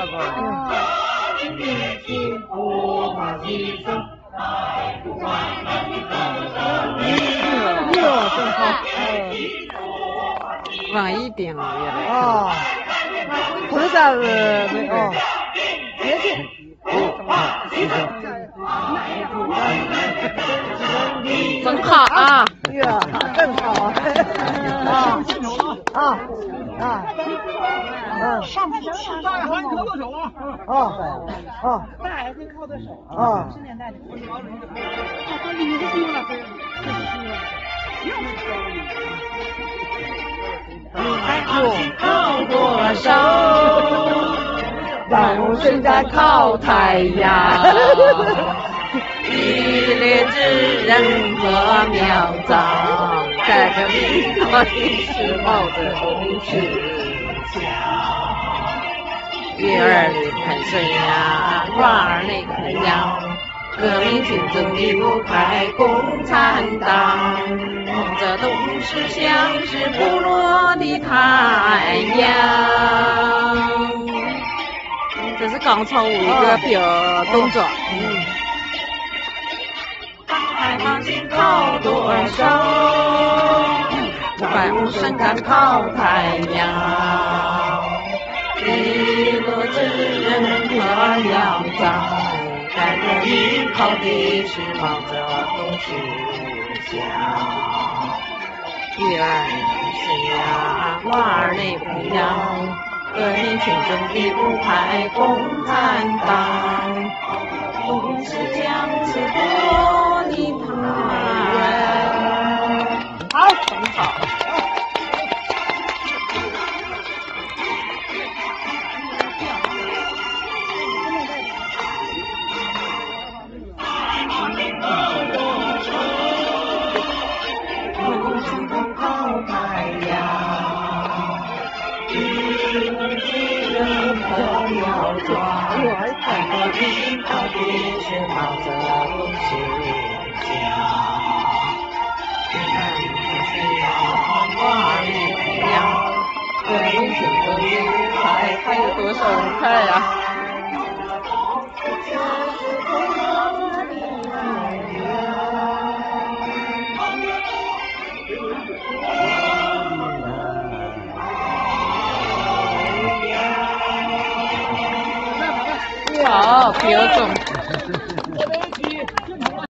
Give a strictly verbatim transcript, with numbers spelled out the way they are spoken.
了个。哟，真好。往一边了，原来。哦。为啥子没哦？也是。真好啊！呀，真好啊！啊啊啊！嗯，上大爷喊你靠手啊！哦哦，大爷会靠的手啊！十年代的。他离是丢了，你靠多少？万物生在靠太阳。一列之人和苗藏，在这里可以是冒着风势响。月儿里看水呀，花儿里看羊，革命竞争离不开共产党。这都是像是不落的太阳。这是刚操舞一个表动作。嗯。海航行靠多少？万物生长靠太阳。一落之人和鸟长，在这里靠的是冒着风势响。月儿是呀，花儿内不扬，革命群众离不开共产党。都是将此多的太好，很好。靠太阳，一人一人可要抓。看到你靠的是冒着风势响。花里胡杨，对你群众离不开，还有多少人看呀？好，标准。